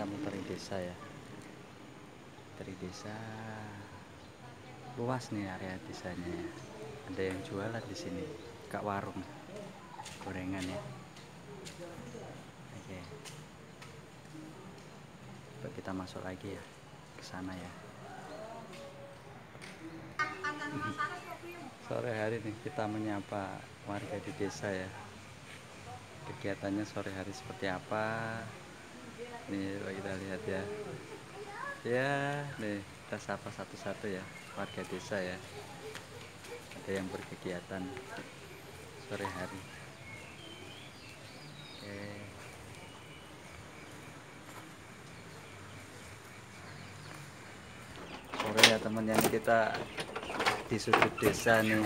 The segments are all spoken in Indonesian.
muter-muter desa ya. Dari desa luas nih area desanya ya. Ada yang jualan di sini, kak warung gorengan ya. Oke, coba kita masuk lagi ya ke sana ya. Sore hari nih kita menyapa warga di desa ya. Kegiatannya sore hari seperti apa? Nih kita lihat ya. Ya, nih kita sapa satu-satu ya warga desa ya. Ada yang berkegiatan sore hari. Oke. Sore ya teman, yang kita di sudut desa nih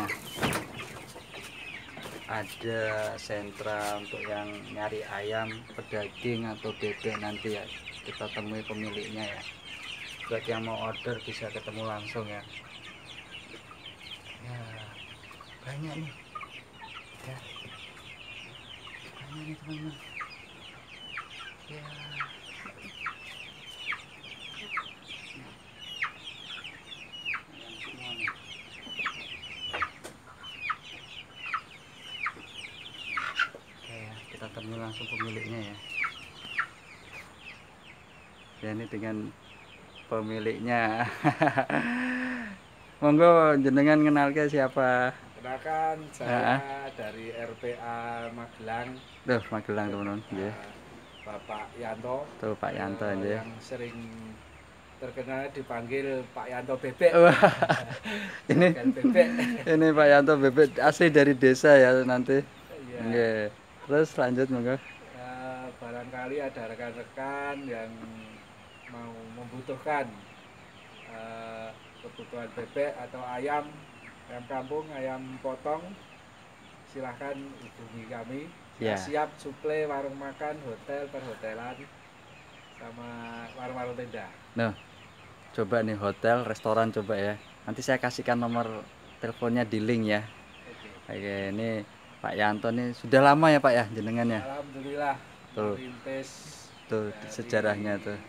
ada sentra untuk yang nyari ayam, pedaging atau bebek nanti ya. Kita temui pemiliknya ya. Buat yang mau order bisa ketemu langsung ya. Ya, banyak nih. Ya. Banyak nih teman-teman. Ya. Semua nih. Oke ya, kita temui langsung pemiliknya ya. Ya, ini dengan pemiliknya. Monggo jenengan kenal ke siapa? Kenalkan, saya dari RPA Magelang. Tuh, Magelang teman-teman. eh, Bapak Yanto, Tuh Pak Yanto aja. yang sering terkenal dipanggil Pak Yanto Bebek. Wah, ini Juragan Bebek. ini Pak Yanto bebek asli dari desa ya nanti. Ya, Oke. Terus lanjut monggo. barangkali ada rekan-rekan yang mau membutuhkan eh, kebutuhan bebek atau ayam kampung, ayam potong, silahkan hubungi kami. Ya. Siap suplai warung makan, hotel, perhotelan, sama warung-warung tenda. Nah, coba nih hotel, restoran coba ya. Nanti saya kasihkan nomor teleponnya di link ya. Oke, ini Pak Yanto nih sudah lama ya Pak ya jenengannya. Alhamdulillah, Tuh, merintis tuh dari sejarahnya tuh.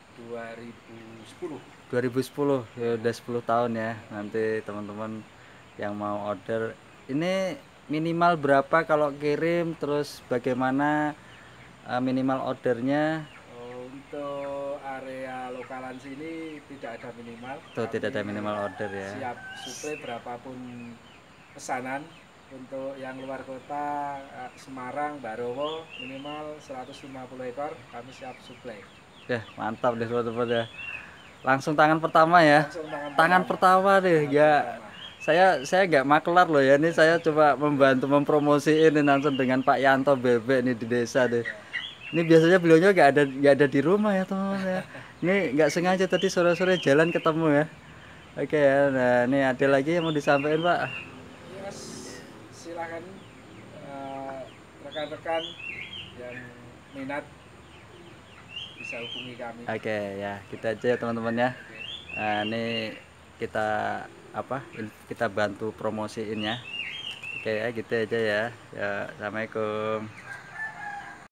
2010. 2010 ya, udah 10 tahun ya. Nanti teman-teman yang mau order ini minimal berapa kalau kirim, terus bagaimana minimal ordernya? Untuk area lokalan sini tidak ada minimal. Tuh tidak ada Kami minimal order ya. siap suplai berapapun pesanan. Untuk yang luar kota, Semarang, Barowo, minimal 150 ekor kami siap suplai. Ya mantap deh teman-teman ya. Langsung tangan pertama ya. Langsung Tangan pertama deh ya. Saya nggak makelar loh ya, ini saya coba membantu mempromosiin ini langsung dengan Pak Yanto Bebek nih di desa deh. Ini biasanya beliaunya nggak ada di rumah ya teman-teman ya. Ini nggak sengaja tadi sore-sore jalan ketemu ya. Oke ya, nah ini ada lagi yang mau disampaikan Pak. Yes, silakan rekan-rekan yang minat bisa hubungi kami. Oke ya, kita aja ya teman-teman ya. Nah, ini kita kita bantu promosiin ya. Oke ya, gitu aja ya. Ya, assalamualaikum.